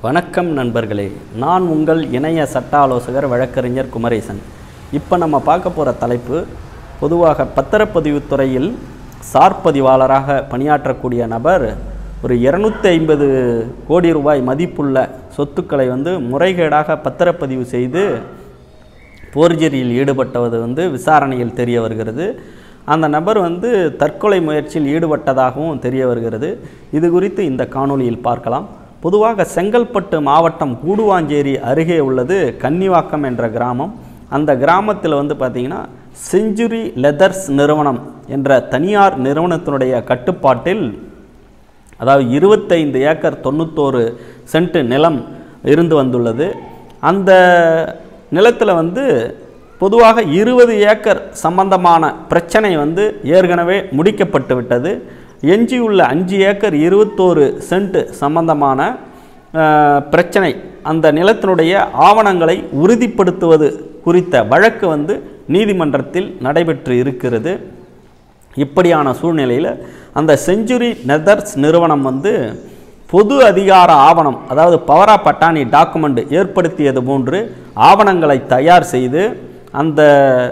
வணக்கம் நண்பர்களே, நான் உங்கள் இணைய சட்ட ஆலோசகர் வழக்கறிஞர் குமரேசன். இப்போ நம்ம பார்க்க போகிற தலைப்பு, பொதுவாக பத்திரப்பதிவுத்துறையில் சார்பதிவாளராக பணியாற்றக்கூடிய நபர் ஒரு 250 கோடி ரூபாய் மதிப்புள்ள சொத்துக்களை முறைகேடாக பத்திரப்பதிவு செய்து போர்ஜரியில் ஈடுபட்டது விசாரணையில் தெரிய வருகிறது. அந்த நபர் தற்கொலை முயற்சியில் ஈடுபட்டதாகவும் தெரிய வருகிறது. இது குறித்து இந்த காணொளியில் பார்க்கலாம். பொதுவாக செங்கல்பட்டு மாவட்டம் கூடுவாஞ்சேரி அருகே உள்ளது கன்னிவாக்கம் என்ற கிராமம். அந்த கிராமத்தில் பார்த்திங்கன்னா செஞ்சுரி லெதர்ஸ் நிறுவனம் என்ற தனியார் நிறுவனத்தினுடைய கட்டுப்பாட்டில், அதாவது 25 ஏக்கர் 91 சென்ட் நிலம் இருந்து வந்துள்ளது. அந்த நிலத்தில் பொதுவாக 20 ஏக்கர் சம்பந்தமான பிரச்சனை ஏற்கனவே முடிக்கப்பட்டு விட்டது. எஞ்சியுள்ள 5 ஏக்கர் 21 சென்ட் சம்பந்தமான பிரச்சனை, அந்த நிலத்தினுடைய ஆவணங்களை உறுதிப்படுத்துவது குறித்த வழக்கு நீதிமன்றத்தில் நடைபெற்று இருக்கிறது. இப்படியான சூழ்நிலையில் அந்த செஞ்சுரி லெதர்ஸ் நிறுவனம் பொது அதிகார ஆவணம், அதாவது பவர் ஆஃப் அட்டார்னி டாக்குமெண்ட் ஏற்படுத்தியது போன்று ஆவணங்களை தயார் செய்து அந்த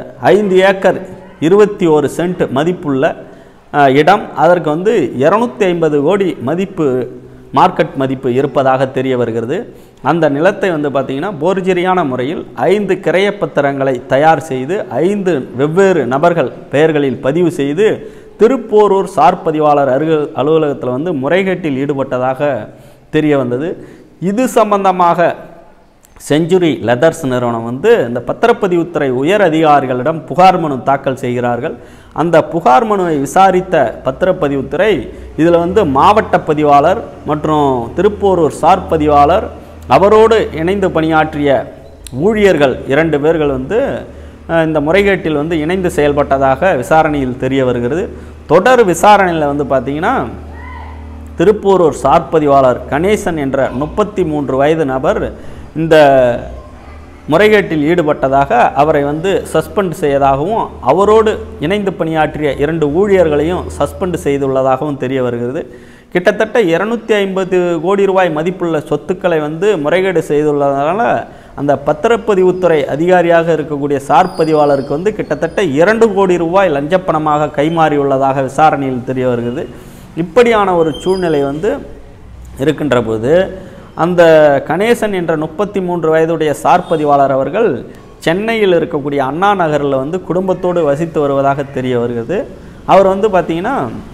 5 ஏக்கர் 21 சென்ட் மதிப்புள்ள இடம், அதற்கு 250 கோடி மதிப்பு, மார்க்கெட் மதிப்பு இருப்பதாக தெரிய வருகிறது. அந்த நிலத்தை பார்த்திங்கன்னா போர்ஜரியான முறையில் 5 கிரயப்பத்திரங்களை தயார் செய்து 5 வெவ்வேறு நபர்கள் பெயர்களில் பதிவு செய்து திருப்போரூர் சார்பதிவாளர் அலுவலகத்தில் முறைகேட்டில் ஈடுபட்டதாக தெரிய வந்தது. இது சம்பந்தமாக செஞ்சுரி லெதர்ஸ் நிறுவனம் இந்த பத்திரப்பதிவுத்துறை உயர் அதிகாரிகளிடம் புகார் மனு தாக்கல் செய்கிறார்கள். அந்த புகார் மனுவை விசாரித்த பத்திரப்பதிவுத்துறை இதில் மாவட்ட பதிவாளர் மற்றும் திருப்போரூர் சார் பதிவாளர், அவரோடு இணைந்து பணியாற்றிய ஊழியர்கள் 2 பேர்கள் இந்த முறைகேட்டில் இணைந்து செயல்பட்டதாக விசாரணையில் தெரிய வருகிறது. தொடர் விசாரணையில் பார்த்திங்கன்னா திருப்போரூர் சார் பதிவாளர் கணேசன் என்ற 33 வயது நபர் இந்த முறைகேட்டில் ஈடுபட்டதாக, அவரை சஸ்பெண்ட் செய்ததாகவும் அவரோடு இணைந்து பணியாற்றிய 2 ஊழியர்களையும் சஸ்பெண்ட் செய்துள்ளதாகவும் தெரிய வருகிறது. கிட்டத்தட்ட 250 கோடி ரூபாய் மதிப்புள்ள சொத்துக்களை முறைகேடு செய்துள்ளதால் அந்த பத்திரப்பதிவுத்துறை அதிகாரியாக இருக்கக்கூடிய சார் பதிவாளருக்கு கிட்டத்தட்ட 2 கோடி ரூபாய் லஞ்சப்பணமாக கைமாறியுள்ளதாக விசாரணையில் தெரிய வருகிறது. இப்படியான ஒரு சூழ்நிலை இருக்கின்ற போது அந்த கணேசன் என்ற 33 வயதுடைய சார் பதிவாளர் அவர்கள் சென்னையில் இருக்கக்கூடிய அண்ணா நகரில் குடும்பத்தோடு வசித்து வருவதாக தெரிய வருகிறது. அவர் பார்த்திங்கன்னா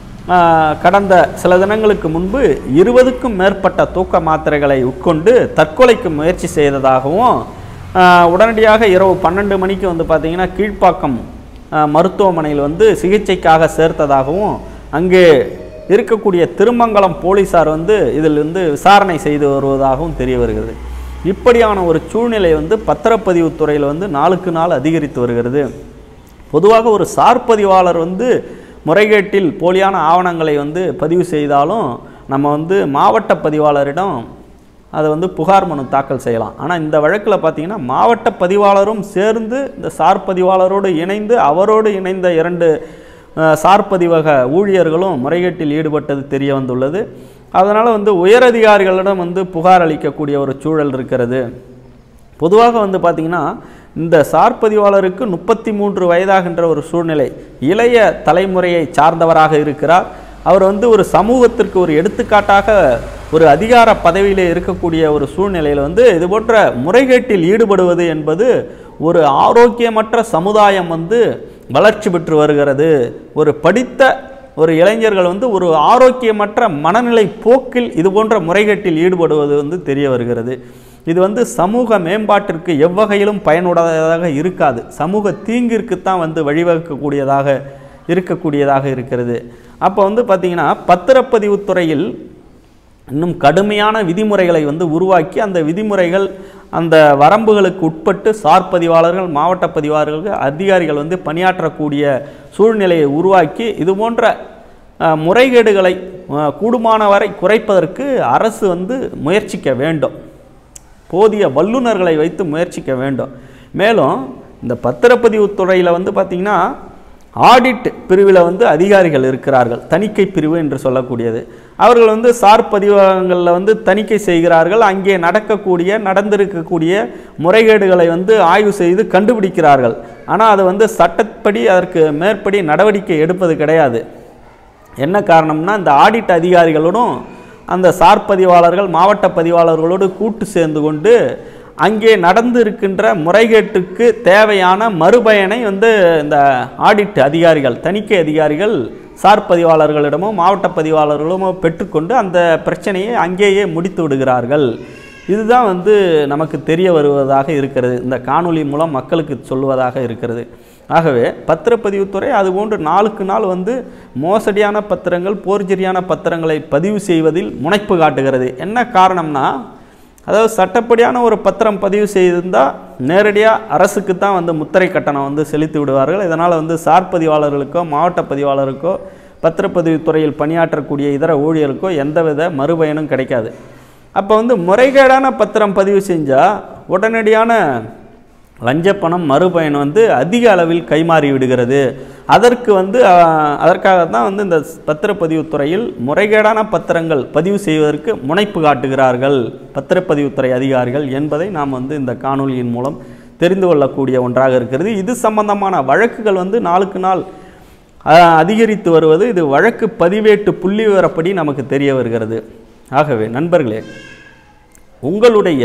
கடந்த சில தினங்களுக்கு முன்பு 20க்கும் மேற்பட்ட தூக்க மாத்திரைகளை உட்கொண்டு தற்கொலைக்கு முயற்சி செய்ததாகவும், உடனடியாக இரவு 12 மணிக்கு பார்த்திங்கன்னா கீழ்ப்பாக்கம் மருத்துவமனையில் சிகிச்சைக்காக சேர்த்ததாகவும், அங்கே இருக்கக்கூடிய திருமங்கலம் போலீஸார் இதில் விசாரணை செய்து வருவதாகவும் தெரிய வருகிறது. இப்படியான ஒரு சூழ்நிலை பத்திரப்பதிவுத்துறையில் நாளுக்கு நாள் அதிகரித்து வருகிறது. பொதுவாக ஒரு சார் பதிவாளர் முறைகேட்டில் போலியான ஆவணங்களை பதிவு செய்தாலும் நம்ம மாவட்ட பதிவாளரிடம் அதை புகார் மனு தாக்கல் செய்யலாம். ஆனால் இந்த வழக்கில் பார்த்திங்கன்னா மாவட்ட பதிவாளரும் சேர்ந்து இந்த சார் பதிவாளரோடு இணைந்து அவரோடு இணைந்த 2 சார்பதிவக ஊழியர்களும் முறைகேட்டில் ஈடுபட்டது தெரிய வந்துள்ளது. அதனால் உயரதிகாரிகளிடம் புகார் அளிக்கக்கூடிய ஒரு சூழல் இருக்கிறது. பொதுவாக பார்த்திங்கன்னா இந்த சார்பதிவாளருக்கு 33 வயதாகின்ற ஒரு சூழ்நிலை, இளைய தலைமுறையை சார்ந்தவராக இருக்கிறார். அவர் ஒரு சமூகத்திற்கு ஒரு எடுத்துக்காட்டாக ஒரு அதிகார பதவியில் இருக்கக்கூடிய ஒரு சூழ்நிலையில் இதுபோன்ற முறைகேட்டில் ஈடுபடுவது என்பது ஒரு ஆரோக்கியமற்ற சமுதாயம் வளர்ச்சி பெற்று வருகிறது. ஒரு படித்த ஒரு இளைஞர்கள் ஒரு ஆரோக்கியமற்ற மனநிலை போக்கில் இதுபோன்ற முறைகேட்டில் ஈடுபடுவது தெரிய வருகிறது. இது சமூக மேம்பாட்டிற்கு எவ்வகையிலும் பயனுள்ளதாக இருக்காது, சமூக தீங்கிற்குத்தான் வழிவகுக்கக்கூடியதாக இருக்கிறது. அப்போ பார்த்திங்கன்னா பத்திரப்பதிவுத்துறையில் இன்னும் கடுமையான விதிமுறைகளை உருவாக்கி அந்த விதிமுறைகள் அந்த வரம்புகளுக்கு உட்பட்டு சார் பதிவாளர்கள், மாவட்ட பதிவாளர்கள், அதிகாரிகள் பணியாற்றக்கூடிய சூழ்நிலையை உருவாக்கி இதுபோன்ற முறைகேடுகளை கூடுமான வரை குறைப்பதற்கு அரசு முயற்சிக்க வேண்டும். போதிய வல்லுநர்களை வைத்து முயற்சிக்க வேண்டும். மேலும் இந்த பத்திரப்பதிவுத்துறையில் பார்த்திங்கன்னா ஆடிட் பிரிவில் வந்து அதிகாரிகள் இருக்கிறார்கள், தணிக்கை பிரிவு என்று சொல்லக்கூடியது. அவர்கள் வந்து சார் பதிவகங்களில் வந்து தணிக்கை செய்கிறார்கள். அங்கே நடந்திருக்கக்கூடிய முறைகேடுகளை வந்து ஆய்வு செய்து கண்டுபிடிக்கிறார்கள். ஆனால் அது வந்து சட்டப்படி அதற்கு மேற்படி நடவடிக்கை எடுப்பது கிடையாது. என்ன காரணம்னா, இந்த ஆடிட் அதிகாரிகளோடும் அந்த சார் பதிவாளர்கள் மாவட்ட பதிவாளர்களோடு கூட்டு சேர்ந்து கொண்டு அங்கே நடந்து இருக்கின்ற முறைகேட்டுக்கு தேவையான மறுபயனை வந்து இந்த ஆடிட் அதிகாரிகள், தணிக்கை அதிகாரிகள் சார் பதிவாளர்களிடமோ மாவட்ட பதிவாளர்களுமோ பெற்றுக்கொண்டு அந்த பிரச்சனையை அங்கேயே முடித்து விடுகிறார்கள். இதுதான் வந்து நமக்கு தெரிய வருவதாக இருக்கிறது, இந்த காணொளி மூலம் மக்களுக்கு சொல்லுவதாக இருக்கிறது. ஆகவே பத்திரப்பதிவுத்துறை அதுபோன்று நாளுக்கு நாள் வந்து மோசடியான பத்திரங்கள், போர்ஜரியான பத்திரங்களை பதிவு செய்வதில் முனைப்பு காட்டுகிறது. என்ன காரணம்னா, அதாவது சட்டப்படியான ஒரு பத்திரம் பதிவு செய்திருந்தால் நேரடியாக அரசுக்கு தான் வந்து முத்திரை கட்டணம் வந்து செலுத்தி விடுவார்கள். இதனால் வந்து சார் பதிவாளர்களுக்கோ மாவட்ட பதிவாளருக்கோ பத்திரப்பதிவுத்துறையில் பணியாற்றக்கூடிய இதர ஊழியருக்கோ எந்தவித மறுபயனும் கிடைக்காது. அப்போ வந்து முறைகேடான பத்திரம் பதிவு செஞ்சால் உடனடியான லஞ்சப்பணம் மறுபயன் வந்து அதிக அளவில் கைமாறி விடுகிறது. அதற்காகத்தான் வந்து இந்த பத்திரப்பதிவுத்துறையில் முறைகேடான பத்திரங்கள் பதிவு செய்வதற்கு முனைப்பு காட்டுகிறார்கள் பத்திரப்பதிவுத்துறை அதிகாரிகள் என்பதை நாம் வந்து இந்த காணொலியின் மூலம் தெரிந்து கொள்ளக்கூடிய ஒன்றாக இருக்கிறது. இது சம்பந்தமான வழக்குகள் வந்து நாளுக்கு நாள் அதிகரித்து வருவது இது வழக்கு பதிவேட்டு புள்ளி விவரப்படி நமக்கு தெரிய வருகிறது. ஆகவே நண்பர்களே, உங்களுடைய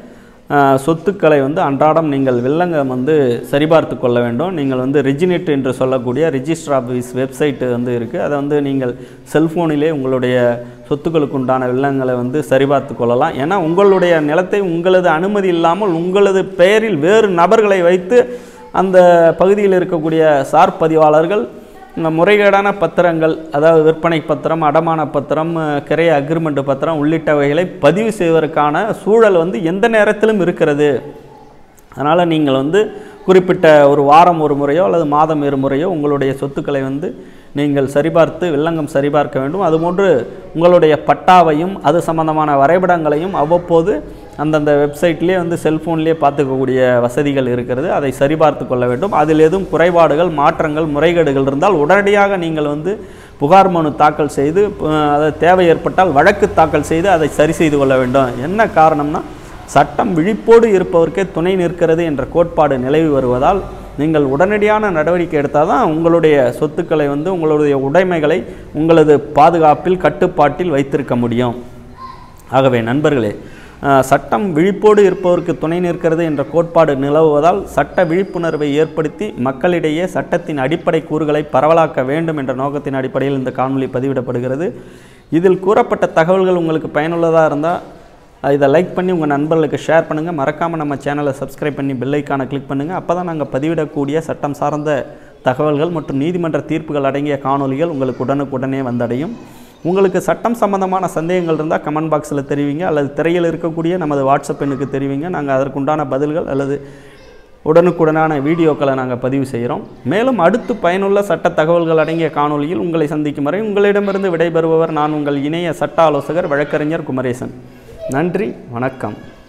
சொத்துக்களை வந்து அன்றாடம் நீங்கள் வில்லங்கம் வந்து சரிபார்த்து கொள்ள வேண்டும். நீங்கள் வந்து ரெஜினெட் என்று சொல்லக்கூடிய ரிஜிஸ்டர் ஆஃபீஸ் வெப்சைட்டு வந்து இருக்குது. அதை வந்து நீங்கள் செல்ஃபோனிலே உங்களுடைய சொத்துக்களுக்கு உண்டான வில்லங்களை வந்து சரிபார்த்து கொள்ளலாம். ஏன்னா உங்களுடைய நிலத்தை உங்களது அனுமதி இல்லாமல் உங்களது பெயரில் வேறு நபர்களை வைத்து அந்த பகுதியில் இருக்கக்கூடிய சார் பதிவாளர்கள் இந்த முறைகேடான பத்திரங்கள், அதாவது விற்பனை பத்திரம், அடமான பத்திரம், கிரைய அக்ரிமெண்ட் பத்திரம் உள்ளிட்டவைகளை பதிவு செய்வதற்கான சூழல் வந்து எந்த நேரத்திலும் இருக்கிறது. அதனால் நீங்கள் வந்து குறிப்பிட்ட ஒரு வாரம் ஒரு முறையோ அல்லது மாதம் இரு முறையோ உங்களுடைய சொத்துக்களை வந்து நீங்கள் சரிபார்த்து வில்லங்கம் சரிபார்க்க வேண்டும். அதுபோன்று உங்களுடைய பட்டாவையும் அது சம்பந்தமான வரைபடங்களையும் அவ்வப்போது அந்தந்த வெப்சைட்லேயே வந்து செல்ஃபோன்லேயே பார்த்துக்கக்கூடிய வசதிகள் இருக்கிறது. அதை சரிபார்த்து கொள்ள வேண்டும். அதில் எதுவும் குறைபாடுகள், மாற்றங்கள், முறைகேடுகள் இருந்தால் உடனடியாக நீங்கள் வந்து புகார் மனு தாக்கல் செய்து, அதை தேவை ஏற்பட்டால் வழக்கு தாக்கல் செய்து அதை சரி செய்து கொள்ள வேண்டும். என்ன காரணம்னா, சட்டம் விழிப்போடு இருப்பவருக்கே துணை நிற்கிறது என்ற கோட்பாடு நிலவி வருவதால் நீங்கள் உடனடியான நடவடிக்கை எடுத்தால் தான் உங்களுடைய சொத்துக்களை வந்து உங்களுடைய உடைமைகளை உங்களது பாதுகாப்பில் கட்டுப்பாட்டில் வைத்திருக்க முடியும். ஆகவே நண்பர்களே, சட்டம் விழிப்போடு இருப்பவருக்கு துணை நிற்கிறது என்ற கோட்பாடு நிலவுவதால் சட்ட விழிப்புணர்வை ஏற்படுத்தி மக்களிடையே சட்டத்தின் அடிப்படை கூறுகளை பரவலாக்க வேண்டும் என்ற நோக்கத்தின் அடிப்படையில் இந்த காணொளி பதிவிடப்படுகிறது. இதில் கூறப்பட்ட தகவல்கள் உங்களுக்கு பயனுள்ளதாக இருந்தால் இதை லைக் பண்ணி உங்கள் நண்பர்களுக்கு ஷேர் பண்ணுங்கள். மறக்காமல் நம்ம சேனலை சப்ஸ்கிரைப் பண்ணி பெல் ஐக்கானை கிளிக் பண்ணுங்கள். அப்போ தான் நாங்கள் பதிவிடக்கூடிய சட்டம் சார்ந்த தகவல்கள் மற்றும் நீதிமன்ற தீர்ப்புகள் அடங்கிய காணொலிகள் உங்களுக்கு உடனுக்குடனே வந்தடையும். உங்களுக்கு சட்டம் சம்பந்தமான சந்தேகங்கள் இருந்தால் கமெண்ட் பாக்ஸில் தெரிவிங்க, அல்லது திரையில் இருக்கக்கூடிய நமது வாட்ஸ்அப் எண்ணுக்கு தெரிவிங்க. நாங்கள் அதற்குண்டான பதில்கள் அல்லது உடனுக்குடனான வீடியோக்களை நாங்கள் பதிவு செய்கிறோம். மேலும் அடுத்து பயனுள்ள சட்ட தகவல்கள் அடங்கிய காணொலியில் உங்களை சந்திக்கும் வரை உங்களிடமிருந்து விடைபெறுபவர் நான் உங்கள் இணைய சட்ட ஆலோசகர் வழக்கறிஞர் குமரேசன். நன்றி, வணக்கம்.